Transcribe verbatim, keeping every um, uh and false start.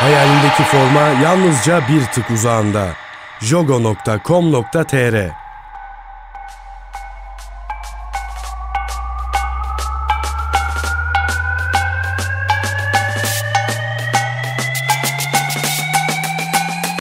Hayalindeki forma yalnızca bir tık uzağında. jogo nokta com nokta tr